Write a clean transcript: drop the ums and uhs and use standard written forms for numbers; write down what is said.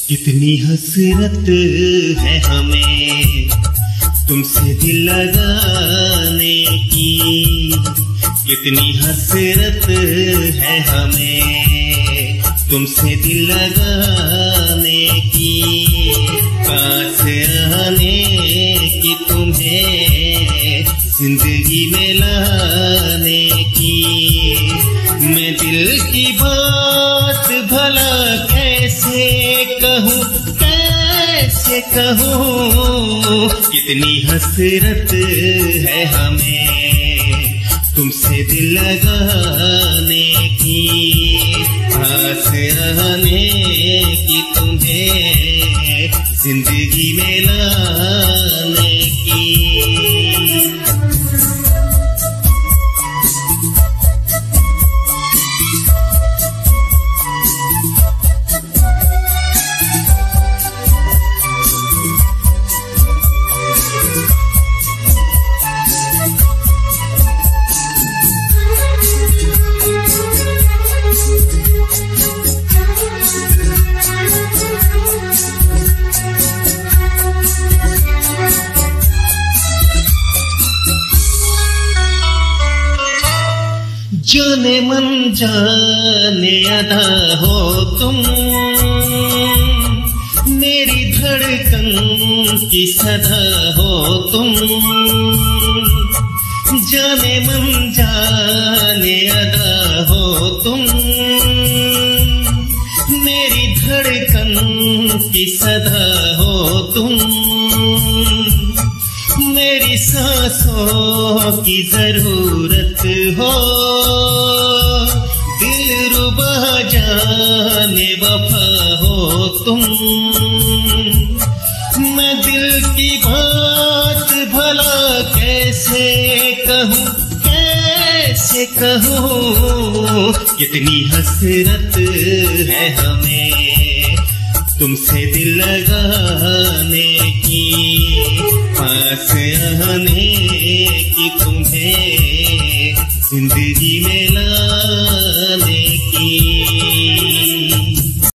कितनी हसरत है हमें तुमसे दिल लगाने की, कितनी हसरत है हमें तुमसे दिल लगाने की। पास आने की तुम्हें जिंदगी में लाने की। मैं दिल की बात भला कैसे कहूँ, कैसे कहूँ। कितनी हसरत है हमें तुमसे दिल लगाने की। पास आने की तुम्हें जिंदगी में लाने की। जाने मन जाने अदा हो तुम, मेरी धड़कन की सदा हो तुम। जाने मन जाने अदा हो तुम, मेरी धड़कन की सदा हो तुम। मेरी सांसों की जरूरत हो, दिलरुबा जाने वफा हो तुम। मैं दिल की बात भला कैसे कहूँ, कैसे कहूँ। कितनी हसरत है हमें तुमसे दिल लगाने की। पास आने की तुम्हें जिंदगी में